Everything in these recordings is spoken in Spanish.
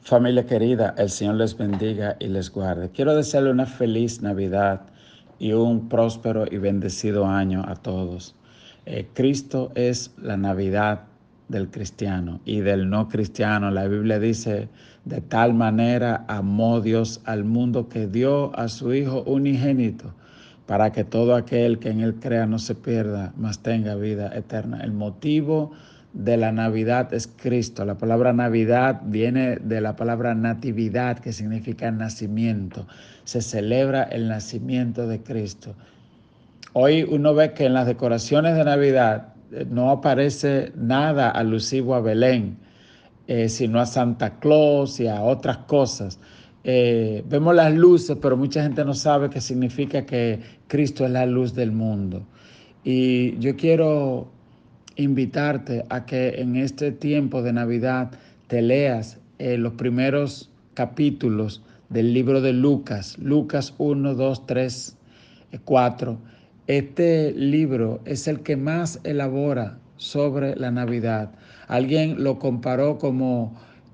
Familia querida, el Señor les bendiga y les guarde. Quiero desearle una feliz Navidad y un próspero y bendecido año a todos. Cristo es la Navidad del cristiano y del no cristiano. La Biblia dice, de tal manera amó Dios al mundo que dio a su Hijo unigénito para que todo aquel que en Él crea no se pierda, mas tenga vida eterna. El motivo de la Navidad es Cristo. La palabra Navidad viene de la palabra natividad, que significa nacimiento. Se celebra el nacimiento de Cristo. Hoy uno ve que en las decoraciones de Navidad no aparece nada alusivo a Belén, sino a Santa Claus y a otras cosas. Vemos las luces, pero mucha gente no sabe qué significa que Cristo es la luz del mundo. Y yo quiero invitarte a que en este tiempo de Navidad te leas los primeros capítulos del libro de Lucas, Lucas 1, 2, 3, 4. Este libro es el que más elabora sobre la Navidad. Alguien lo comparó como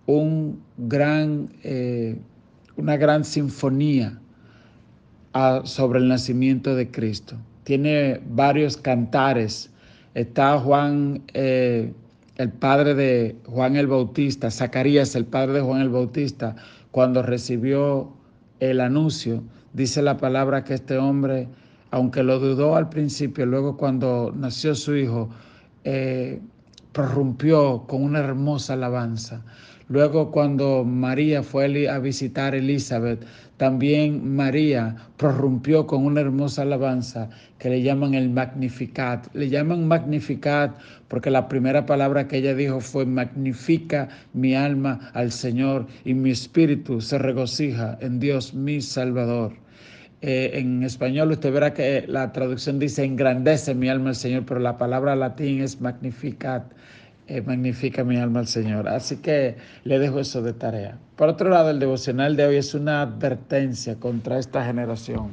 una gran sinfonía sobre el nacimiento de Cristo. Tiene varios cantares. Está Juan, el padre de Juan el Bautista, Zacarías, el padre de Juan el Bautista, cuando recibió el anuncio, dice la palabra que este hombre, aunque lo dudó al principio, luego cuando nació su hijo, prorrumpió con una hermosa alabanza. Luego cuando María fue a visitar a Elizabeth, también María prorrumpió con una hermosa alabanza que le llaman el Magnificat. Le llaman Magnificat porque la primera palabra que ella dijo fue: magnifica mi alma al Señor y mi espíritu se regocija en Dios mi Salvador. En español usted verá que la traducción dice engrandece mi alma al Señor, pero la palabra latín es magnificat. Magnifica mi alma al Señor. Así que le dejo eso de tarea. Por otro lado, el devocional de hoy es una advertencia contra esta generación.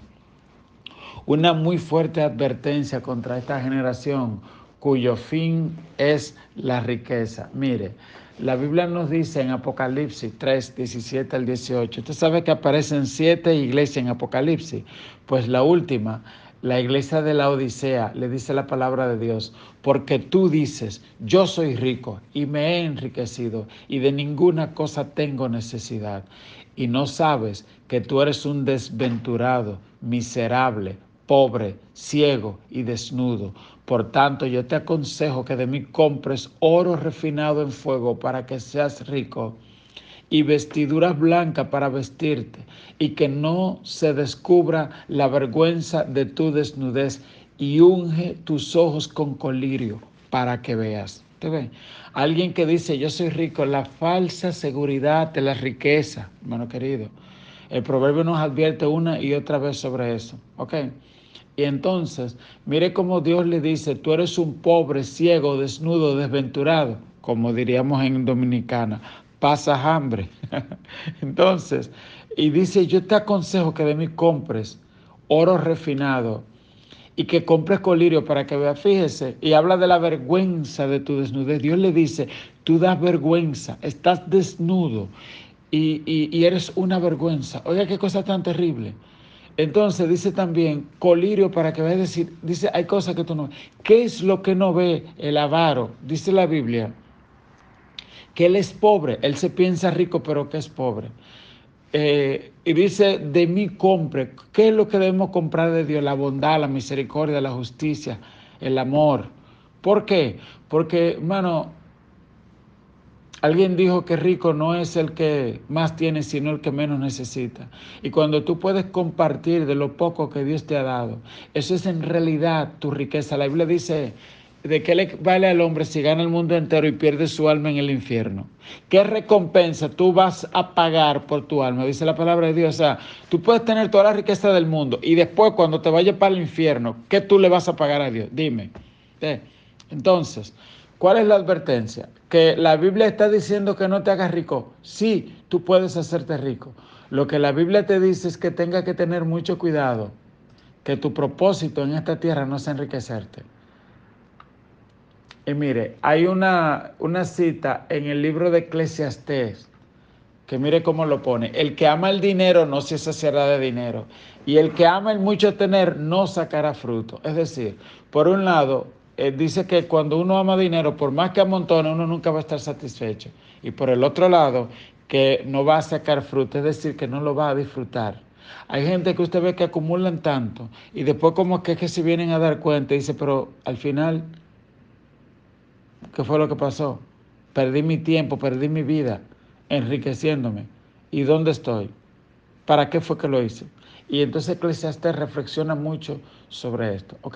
Una muy fuerte advertencia contra esta generación cuyo fin es la riqueza. Mire, la Biblia nos dice en Apocalipsis 3, 17 al 18. Usted sabe que aparecen 7 iglesias en Apocalipsis. Pues la última, la iglesia de la Odisea, le dice la palabra de Dios: porque tú dices, yo soy rico y me he enriquecido y de ninguna cosa tengo necesidad. Y no sabes que tú eres un desventurado, miserable, pobre, ciego y desnudo. Por tanto, yo te aconsejo que de mí compres oro refinado en fuego para que seas rico, y vestiduras blancas para vestirte, y que no se descubra la vergüenza de tu desnudez, y unge tus ojos con colirio para que veas. ¿Te ven? Alguien que dice yo soy rico, la falsa seguridad de la riqueza, hermano querido. El proverbio nos advierte una y otra vez sobre eso. ¿Ok? Y entonces, mire cómo Dios le dice: tú eres un pobre, ciego, desnudo, desventurado, como diríamos en Dominicana, pasas hambre. Entonces, y dice: yo te aconsejo que de mí compres oro refinado y que compres colirio para que veas. Fíjese, y habla de la vergüenza de tu desnudez. Dios le dice: tú das vergüenza, estás desnudo y eres una vergüenza. Oiga, qué cosa tan terrible. Entonces dice también colirio para que veas. Decir, dice, hay cosas que tú no ves. ¿Qué es lo que no ve el avaro? Dice la Biblia que él es pobre, él se piensa rico, pero que es pobre. Y dice, de mí compre. ¿Qué es lo que debemos comprar de Dios? La bondad, la misericordia, la justicia, el amor. ¿Por qué? Porque, hermano, alguien dijo que rico no es el que más tiene, sino el que menos necesita. Y cuando tú puedes compartir de lo poco que Dios te ha dado, eso es en realidad tu riqueza. La Biblia dice: ¿de qué le vale al hombre si gana el mundo entero y pierde su alma en el infierno? ¿Qué recompensa tú vas a pagar por tu alma? Dice la palabra de Dios. O sea, tú puedes tener toda la riqueza del mundo y después, cuando te vayas para el infierno, ¿qué tú le vas a pagar a Dios? Dime. Entonces, ¿cuál es la advertencia? Que la Biblia está diciendo que no te hagas rico. Sí, tú puedes hacerte rico. Lo que la Biblia te dice es que tengas que tener mucho cuidado, que tu propósito en esta tierra no es enriquecerte. Y mire, hay una cita en el libro de Eclesiastés que mire cómo lo pone. El que ama el dinero no se saciará de dinero. Y el que ama el mucho tener no sacará fruto. Es decir, por un lado, dice que cuando uno ama dinero, por más que amontone, uno nunca va a estar satisfecho. Y por el otro lado, que no va a sacar fruto, es decir, que no lo va a disfrutar. Hay gente que usted ve que acumulan tanto y después como que se vienen a dar cuenta y dice, pero al final, ¿qué fue lo que pasó? Perdí mi tiempo, perdí mi vida enriqueciéndome. ¿Y dónde estoy? ¿Para qué fue que lo hice? Y entonces Eclesiastés reflexiona mucho sobre esto. ¿Ok?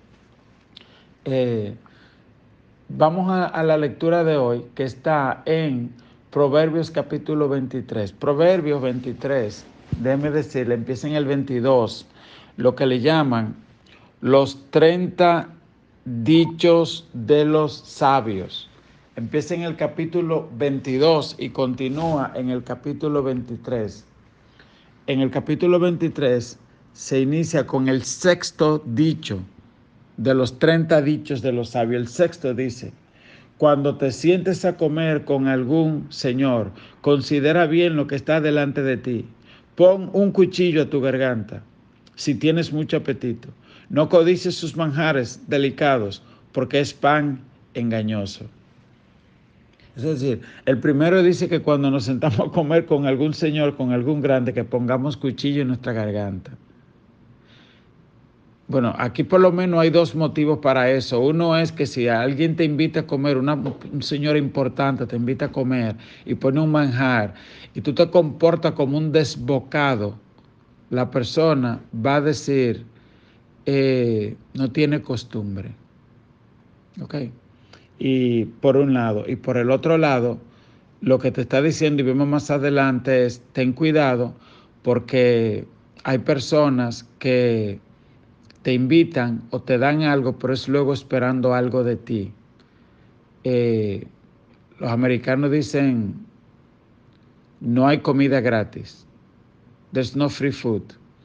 Vamos a la lectura de hoy que está en Proverbios capítulo 23. Proverbios 23, déjeme decirle, empieza en el 22, lo que le llaman los 30 dichos de los sabios. Empieza en el capítulo 22 y continúa en el capítulo 23. En el capítulo 23 se inicia con el sexto dicho de los 30 dichos de los sabios. El sexto dice: cuando te sientes a comer con algún señor, considera bien lo que está delante de ti. Pon un cuchillo a tu garganta, si tienes mucho apetito. No codices sus manjares delicados, porque es pan engañoso. Es decir, el primero dice que cuando nos sentamos a comer con algún señor, con algún grande, que pongamos cuchillo en nuestra garganta. Bueno, aquí por lo menos hay dos motivos para eso. Uno es que si alguien te invita a comer, un señor importante te invita a comer y pone un manjar y tú te comportas como un desbocado, la persona va a decir, no tiene costumbre. ¿Ok? Y por un lado. Y por el otro lado, lo que te está diciendo, y vemos más adelante, es ten cuidado porque hay personas que te invitan o te dan algo, pero es luego esperando algo de ti. Los americanos dicen, no hay comida gratis. There's no free food.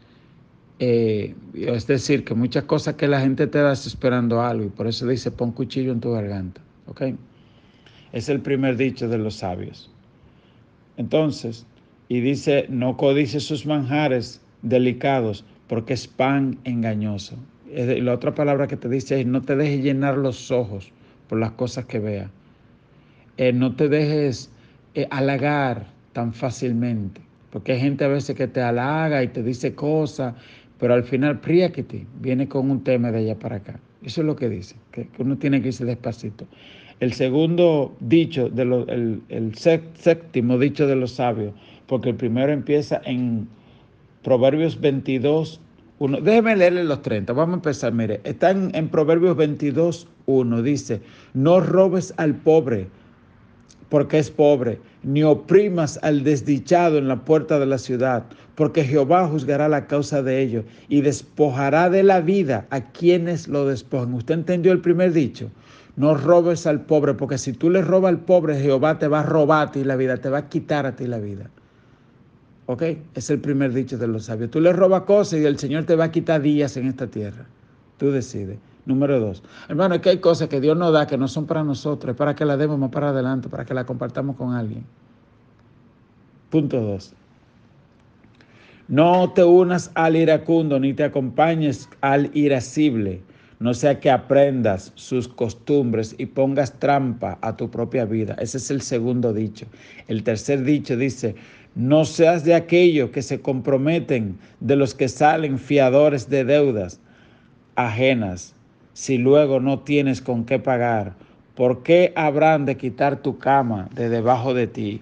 Es decir, que muchas cosas que la gente te da es esperando algo, y por eso dice, pon cuchillo en tu garganta. ¿Ok? Es el primer dicho de los sabios. Entonces, y dice, no codices sus manjares delicados, porque es pan engañoso. La otra palabra que te dice es, no te dejes llenar los ojos por las cosas que veas. No te dejes halagar tan fácilmente, porque hay gente a veces que te halaga y te dice cosas, pero al final, priáquete, viene con un tema de allá para acá. Eso es lo que dice, que uno tiene que irse despacito. El segundo dicho, el séptimo dicho de los sabios, porque el primero empieza en Proverbios 22, 1. Déjeme leerle los 30. Vamos a empezar, mire. Están en Proverbios 22, 1. Dice, no robes al pobre porque es pobre, ni oprimas al desdichado en la puerta de la ciudad, porque Jehová juzgará la causa de ellos y despojará de la vida a quienes lo despojan. ¿Usted entendió el primer dicho? No robes al pobre, porque si tú le robas al pobre, Jehová te va a robar a ti la vida, te va a quitar a ti la vida. ¿Ok? Es el primer dicho de los sabios. Tú le robas cosas y el Señor te va a quitar días en esta tierra. Tú decides. Número 2. Hermano, es que hay cosas que Dios nos da que no son para nosotros, es para que las demos más para adelante, para que las compartamos con alguien. Punto 2. No te unas al iracundo, ni te acompañes al irascible, no sea que aprendas sus costumbres y pongas trampa a tu propia vida. Ese es el segundo dicho. El tercer dicho dice, no seas de aquellos que se comprometen, de los que salen fiadores de deudas ajenas, si luego no tienes con qué pagar. ¿Por qué habrán de quitar tu cama de debajo de ti?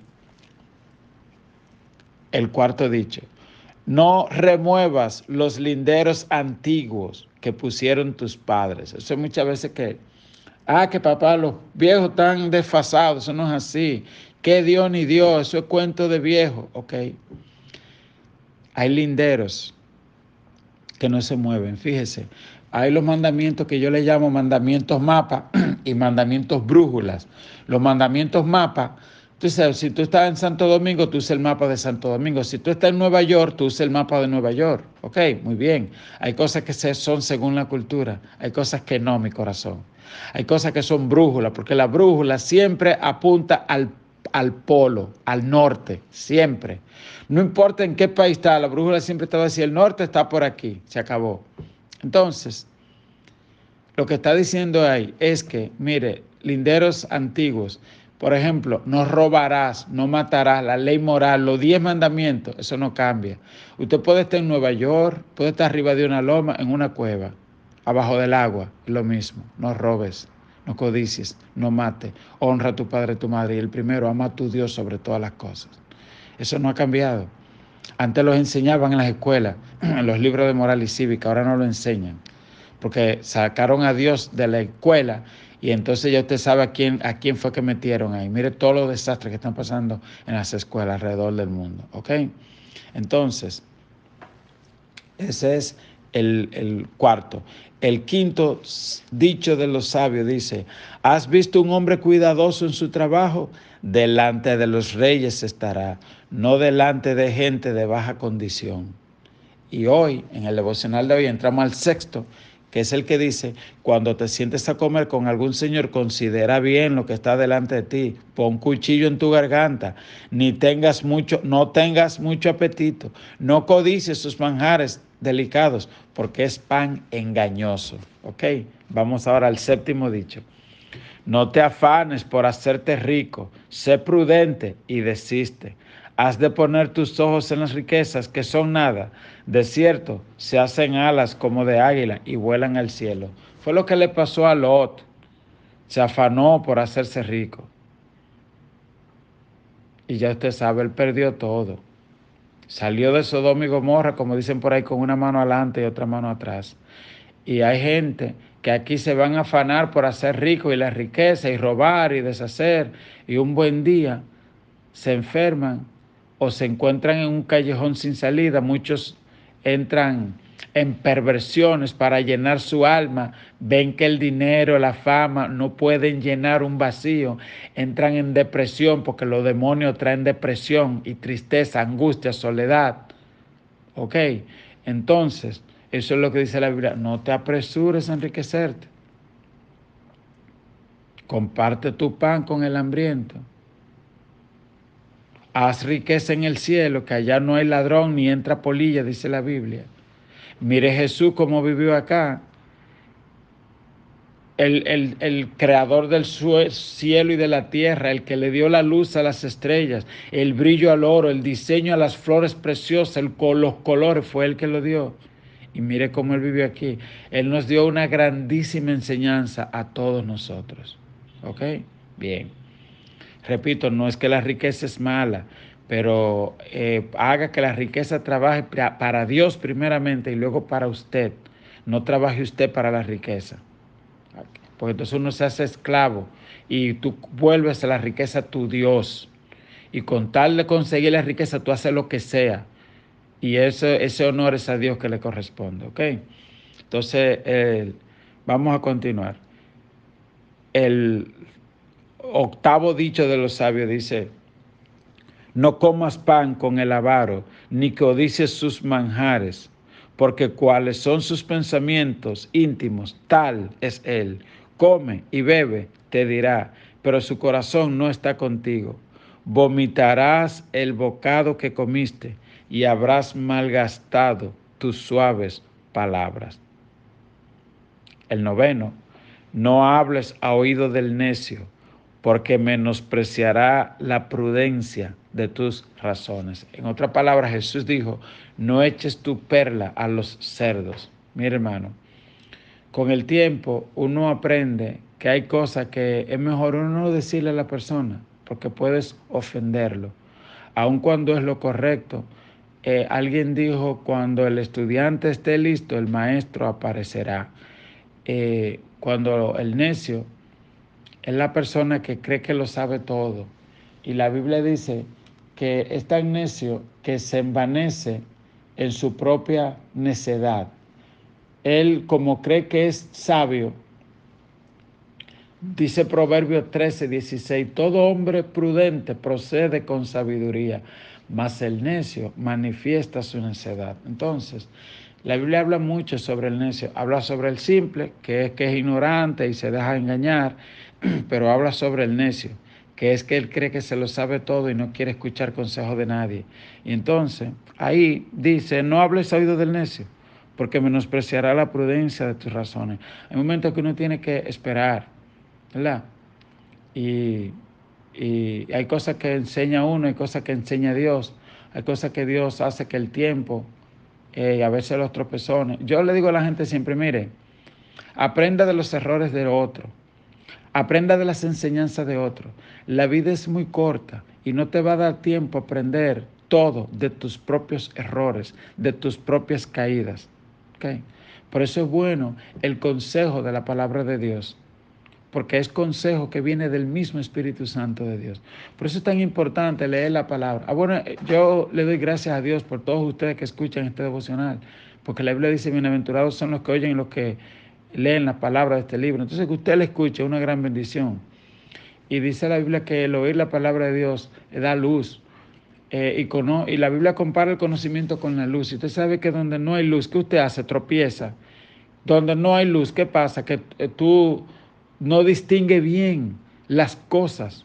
El cuarto dicho, no remuevas los linderos antiguos que pusieron tus padres. Eso es muchas veces que papá, los viejos están desfasados, eso no es así. Que Dios ni Dios, eso es cuento de viejo. Ok. Hay linderos que no se mueven, fíjese. Hay los mandamientos que yo le llamo mandamientos mapa y mandamientos brújulas. Los mandamientos mapa, tú sabes, si tú estás en Santo Domingo, tú usas el mapa de Santo Domingo. Si tú estás en Nueva York, tú usas el mapa de Nueva York. Ok, muy bien. Hay cosas que son según la cultura, hay cosas que no, mi corazón. Hay cosas que son brújulas, porque la brújula siempre apunta al polo, al norte, siempre. No importa en qué país está, la brújula siempre te va a decir, el norte está por aquí, se acabó. Entonces, lo que está diciendo ahí es que, mire, linderos antiguos, por ejemplo, no robarás, no matarás, la ley moral, los 10 mandamientos, eso no cambia. Usted puede estar en Nueva York, puede estar arriba de una loma, en una cueva, abajo del agua, lo mismo. No robes, no codicies, no mates, honra a tu padre y tu madre. Y el primero, ama a tu Dios sobre todas las cosas. Eso no ha cambiado. Antes los enseñaban en las escuelas, en los libros de moral y cívica, ahora no lo enseñan porque sacaron a Dios de la escuela y entonces ya usted sabe a quién fue que metieron ahí. Mire todos los desastres que están pasando en las escuelas alrededor del mundo, ¿ok? Entonces, ese es el cuarto. El quinto dicho de los sabios dice, ¿has visto un hombre cuidadoso en su trabajo? Delante de los reyes estará, no delante de gente de baja condición. Y hoy, en el devocional de hoy, entramos al sexto, que es el que dice, cuando te sientes a comer con algún señor, considera bien lo que está delante de ti, pon cuchillo en tu garganta, no tengas mucho apetito, no codicies sus manjares delicados, porque es pan engañoso. ¿Ok? Vamos ahora al séptimo dicho. No te afanes por hacerte rico, sé prudente y desiste. Has de poner tus ojos en las riquezas que son nada. De cierto, se hacen alas como de águila y vuelan al cielo. Fue lo que le pasó a Lot. Se afanó por hacerse rico. Y ya usted sabe, él perdió todo. Salió de Sodoma y Gomorra, como dicen por ahí, con una mano adelante y otra mano atrás. Y hay gente que aquí se van a afanar por hacer rico y la riqueza y robar y deshacer. Y un buen día se enferman o se encuentran en un callejón sin salida. Muchos entran en perversiones para llenar su alma. Ven que el dinero, la fama no pueden llenar un vacío. Entran en depresión porque los demonios traen depresión y tristeza, angustia, soledad. ¿Ok? Entonces, eso es lo que dice la Biblia. No te apresures a enriquecerte. Comparte tu pan con el hambriento. Haz riqueza en el cielo, que allá no hay ladrón ni entra polilla, dice la Biblia. Mire Jesús cómo vivió acá. El creador del cielo y de la tierra, el que le dio la luz a las estrellas, el brillo al oro, el diseño a las flores preciosas, los colores, fue él que lo dio. Y mire cómo él vivió aquí. Él nos dio una grandísima enseñanza a todos nosotros. ¿Ok? Bien. Repito, no es que la riqueza es mala, pero haga que la riqueza trabaje para Dios primeramente y luego para usted. No trabaje usted para la riqueza. Porque entonces uno se hace esclavo y tú vuelves a la riqueza tu Dios. Y con tal de conseguir la riqueza, tú haces lo que sea. Y ese honor es a Dios que le corresponde. ¿Ok? Entonces, vamos a continuar. El octavo dicho de los sabios dice, no comas pan con el avaro, ni codicies sus manjares, porque cuáles son sus pensamientos íntimos, tal es él. Come y bebe, te dirá, pero su corazón no está contigo. Vomitarás el bocado que comiste y habrás malgastado tus suaves palabras. El noveno, no hables a oído del necio, porque menospreciará la prudencia de tus razones. En otras palabras, Jesús dijo, no eches tu perla a los cerdos. Mira, hermano, con el tiempo uno aprende que hay cosas que es mejor uno no decirle a la persona, porque puedes ofenderlo, aun cuando es lo correcto. Alguien dijo, cuando el estudiante esté listo, el maestro aparecerá. Cuando el necio es la persona que cree que lo sabe todo. Y la Biblia dice que es tan necio que se envanece en su propia necedad. Él, como cree que es sabio, dice Proverbios 13:16, todo hombre prudente procede con sabiduría, mas el necio manifiesta su necedad. Entonces, la Biblia habla mucho sobre el necio, habla sobre el simple, que es ignorante y se deja engañar, pero habla sobre el necio, que es que él cree que se lo sabe todo y no quiere escuchar consejo de nadie. Y entonces ahí dice, no hables a oído del necio, porque menospreciará la prudencia de tus razones. Hay momentos que uno tiene que esperar, ¿verdad? Y, y hay cosas que enseña uno, hay cosas que enseña Dios, hay cosas que Dios hace que el tiempo, a veces los tropezones. Yo le digo a la gente siempre, mire, aprenda de los errores de otro, aprenda de las enseñanzas de otro. La vida es muy corta y no te va a dar tiempo a aprender todo de tus propios errores, de tus propias caídas. ¿Okay? Por eso es bueno el consejo de la palabra de Dios, porque es consejo que viene del mismo Espíritu Santo de Dios. Por eso es tan importante leer la palabra. Bueno, yo le doy gracias a Dios por todos ustedes que escuchan este devocional, porque la Biblia dice, bienaventurados son los que oyen y los que leen la palabra de este libro. Entonces, que usted le escuche es una gran bendición. Y dice la Biblia que el oír la palabra de Dios da luz. Y la Biblia compara el conocimiento con la luz. Y usted sabe que donde no hay luz, ¿qué usted hace? Tropieza. Donde no hay luz, ¿qué pasa? Que tú no distingues bien las cosas.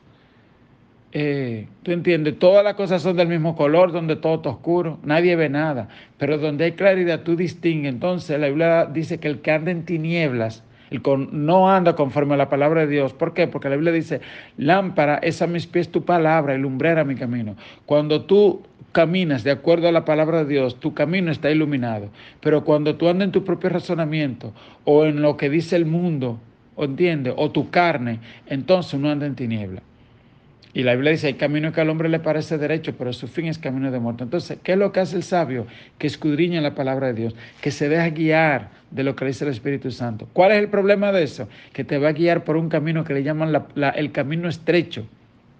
¿Tú entiendes? Todas las cosas son del mismo color, donde todo está oscuro, nadie ve nada. Pero donde hay claridad, tú distingues. Entonces la Biblia dice que el que anda en tinieblas, no anda conforme a la palabra de Dios. ¿Por qué? Porque la Biblia dice, lámpara es a mis pies tu palabra y lumbrera mi camino. Cuando tú caminas de acuerdo a la palabra de Dios, tu camino está iluminado. Pero cuando tú andas en tu propio razonamiento o en lo que dice el mundo, ¿entiendes? O tu carne, entonces uno anda en tinieblas. Y la Biblia dice, hay camino que al hombre le parece derecho, pero su fin es camino de muerte. Entonces, ¿qué es lo que hace el sabio? Que escudriña la palabra de Dios, que se deja guiar de lo que dice el Espíritu Santo. ¿Cuál es el problema de eso? Que te va a guiar por un camino que le llaman el camino estrecho.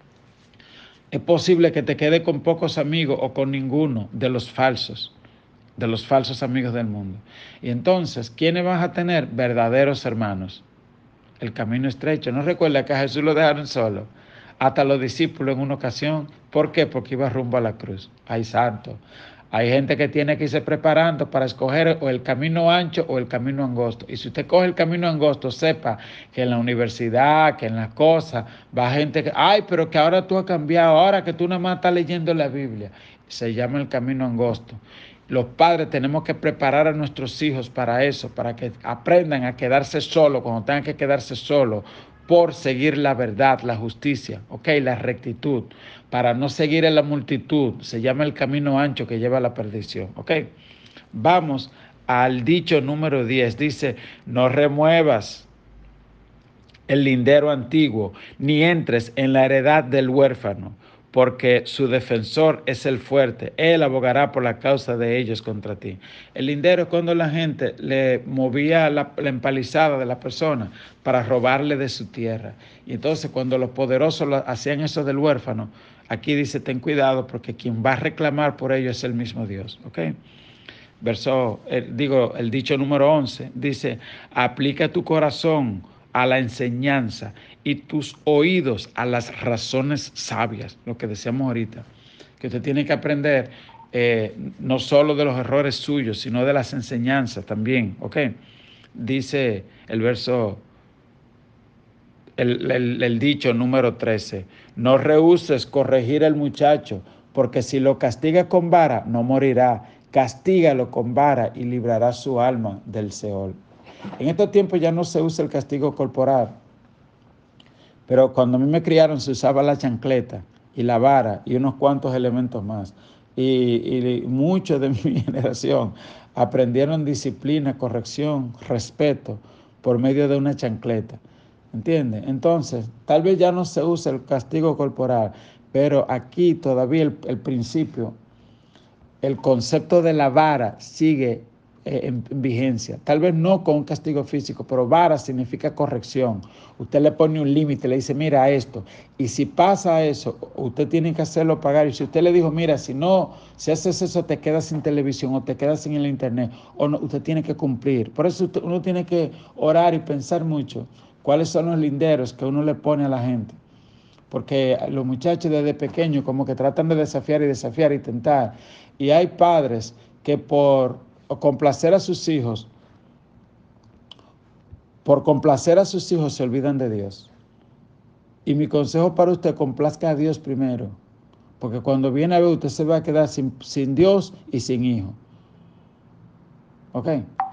Es posible que te quede con pocos amigos o con ninguno de los falsos amigos del mundo. Y entonces, ¿quiénes vas a tener? Verdaderos hermanos. El camino estrecho. ¿No recuerda que a Jesús lo dejaron solo? Hasta los discípulos en una ocasión. ¿Por qué? Porque iba rumbo a la cruz. ¡Ay, santo! Hay gente que tiene que irse preparando para escoger o el camino ancho o el camino angosto. Y si usted coge el camino angosto, sepa que en la universidad, que en las cosas, va gente que, ay, pero que ahora tú has cambiado, ahora que tú nada más estás leyendo la Biblia. Se llama el camino angosto. Los padres tenemos que preparar a nuestros hijos para eso, para que aprendan a quedarse solos cuando tengan que quedarse solos, por seguir la verdad, la justicia, la rectitud, para no seguir en la multitud. Se llama el camino ancho que lleva a la perdición. Vamos al dicho número 10. Dice, no remuevas el lindero antiguo, ni entres en la heredad del huérfano, porque su defensor es el fuerte, él abogará por la causa de ellos contra ti. El lindero es cuando la gente le movía la empalizada de la persona para robarle de su tierra. Y entonces cuando los poderosos hacían eso del huérfano, aquí dice, ten cuidado porque quien va a reclamar por ello es el mismo Dios. El dicho número 11 dice, aplica tu corazón a la enseñanza y tus oídos a las razones sabias, lo que decíamos ahorita, que usted tiene que aprender no solo de los errores suyos, sino de las enseñanzas también, Dice el verso, el dicho número 13, no rehuses corregir al muchacho, porque si lo castiga con vara, no morirá, castígalo con vara y librará su alma del Seol. En estos tiempos ya no se usa el castigo corporal, pero cuando a mí me criaron se usaba la chancleta y la vara y unos cuantos elementos más. Y muchos de mi generación aprendieron disciplina, corrección, respeto por medio de una chancleta. ¿Entiendes? Entonces, tal vez ya no se usa el castigo corporal, pero aquí todavía el principio, el concepto de la vara sigue en vigencia. Tal vez no con un castigo físico, pero vara significa corrección. Usted le pone un límite, le dice, mira esto. Y si pasa eso, usted tiene que hacerlo pagar. Y si usted le dijo, mira, si haces eso, te quedas sin televisión o te quedas sin el internet, o no, usted tiene que cumplir. Por eso uno tiene que orar y pensar mucho cuáles son los linderos que uno le pone a la gente. Porque los muchachos desde pequeños como que tratan de desafiar y tentar. Y hay padres que por complacer a sus hijos se olvidan de Dios. Y mi consejo para usted, complazca a Dios primero. Porque cuando viene a ver, usted se va a quedar sin Dios y sin hijo. ¿Ok?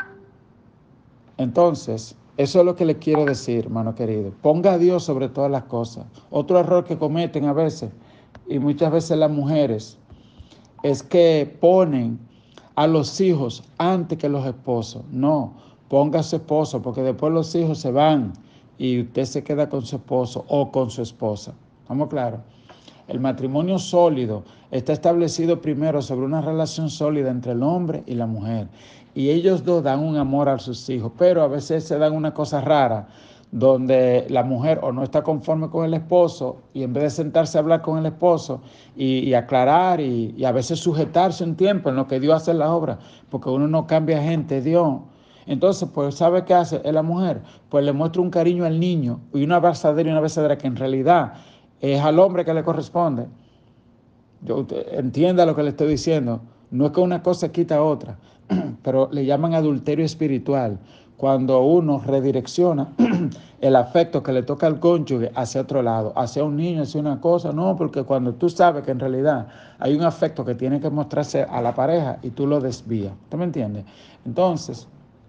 Entonces, eso es lo que le quiero decir, hermano querido. Ponga a Dios sobre todas las cosas. Otro error que cometen a veces, y muchas veces las mujeres, es que ponen a los hijos antes que los esposos. No, ponga a su esposo, porque después los hijos se van y usted se queda con su esposo o con su esposa. ¿Estamos claros? El matrimonio sólido está establecido primero sobre una relación sólida entre el hombre y la mujer. Y ellos dos dan un amor a sus hijos, pero a veces se dan una cosa rara, donde la mujer o no está conforme con el esposo y en vez de sentarse a hablar con el esposo y aclarar y a veces sujetarse un tiempo en lo que Dios hace en la obra, porque uno no cambia gente, Dios. Entonces, pues, ¿sabe qué hace? La mujer, pues le muestra un cariño al niño y una abrazadera y una besadera que en realidad es al hombre que le corresponde. Entienda lo que le estoy diciendo. No es que una cosa quita otra, pero le llaman adulterio espiritual. Cuando uno redirecciona el afecto que le toca al cónyuge hacia otro lado, hacia un niño, hacia una cosa, no, porque cuando tú sabes que en realidad hay un afecto que tiene que mostrarse a la pareja y tú lo desvías. ¿Usted me entiende? Entonces,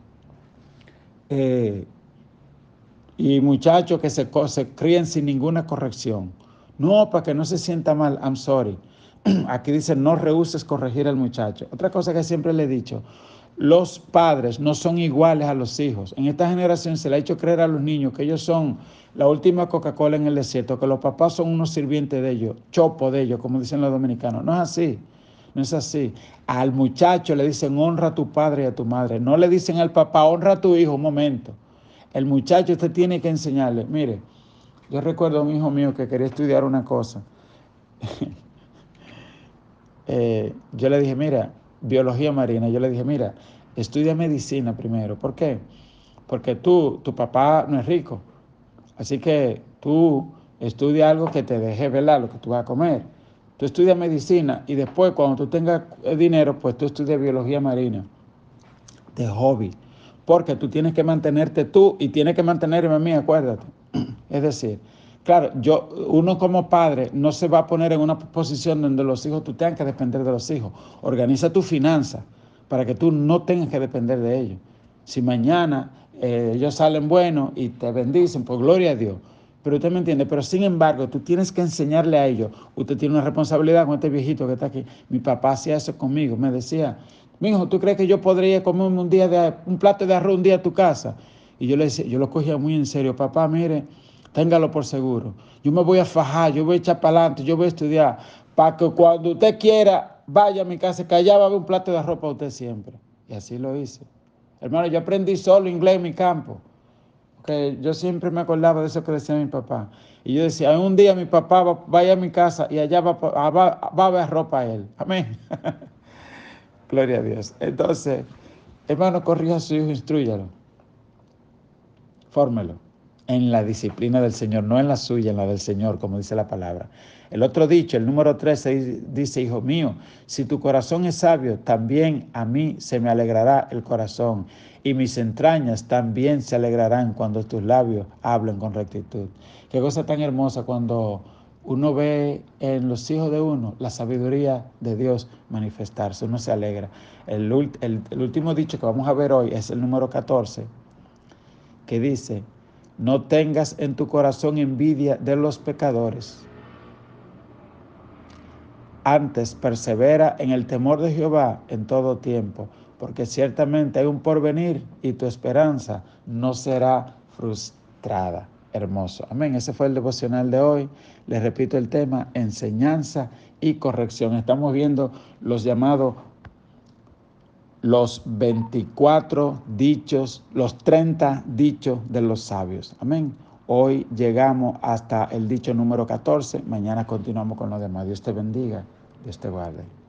y muchachos que se crían sin ninguna corrección. No, para que no se sienta mal, I'm sorry. Aquí dice, no rehuses corregir al muchacho. Otra cosa que siempre le he dicho, los padres no son iguales a los hijos. En esta generación se le ha hecho creer a los niños que ellos son la última Coca-Cola en el desierto, que los papás son unos sirvientes de ellos, chopo de ellos, como dicen los dominicanos. No es así, no es así. Al muchacho le dicen, honra a tu padre y a tu madre. No le dicen al papá, honra a tu hijo, un momento. El muchacho usted tiene que enseñarle. Mire, yo recuerdo a un hijo mío que quería estudiar una cosa. Yo le dije, mira, biología marina. Yo le dije, mira, estudia medicina primero. ¿Por qué? Porque tu papá no es rico. Así que tú estudia algo que te deje, ¿verdad?, lo que tú vas a comer. Tú estudias medicina y después, cuando tú tengas dinero, pues tú estudias biología marina de hobby. Porque tú tienes que mantenerte tú y tienes que mantenerme a mí, acuérdate. Es decir, claro, uno como padre no se va a poner en una posición donde los hijos, tú tengas que depender de los hijos. Organiza tu finanza para que tú no tengas que depender de ellos. Si mañana ellos salen buenos y te bendicen, pues gloria a Dios. Pero usted me entiende, pero sin embargo, tú tienes que enseñarle a ellos. Usted tiene una responsabilidad con este viejito que está aquí. Mi papá hacía eso conmigo, me decía, mijo, ¿tú crees que yo podría comerme un plato de arroz un día a tu casa? Y yo le decía, yo lo cogía muy en serio, papá, mire, téngalo por seguro. Yo me voy a fajar, yo voy a echar para adelante, yo voy a estudiar, para que cuando usted quiera, vaya a mi casa, que allá va a haber un plato de arroz para usted siempre. Y así lo hice. Hermano, yo aprendí solo inglés en mi campo. Que yo siempre me acordaba de eso que decía mi papá. Y yo decía, un día mi papá vaya a mi casa y allá va a haber ropa a él. Amén. Gloria a Dios. Entonces, hermano, corrija a su hijo, instrúyalo. Fórmelo en la disciplina del Señor, no en la suya, en la del Señor, como dice la palabra. El otro dicho, el número 13, dice, hijo mío, si tu corazón es sabio, también a mí se me alegrará el corazón, y mis entrañas también se alegrarán cuando tus labios hablen con rectitud. Qué cosa tan hermosa cuando uno ve en los hijos de uno la sabiduría de Dios manifestarse, uno se alegra. El último dicho que vamos a ver hoy es el número 14, que dice, no tengas en tu corazón envidia de los pecadores. Antes persevera en el temor de Jehová en todo tiempo, porque ciertamente hay un porvenir y tu esperanza no será frustrada. Hermoso. Amén. Ese fue el devocional de hoy. Les repito el tema, enseñanza y corrección. Estamos viendo los llamados los 24 dichos, los 30 dichos de los sabios. Amén. Hoy llegamos hasta el dicho número 14. Mañana continuamos con los demás. Dios te bendiga. Dios te guarde.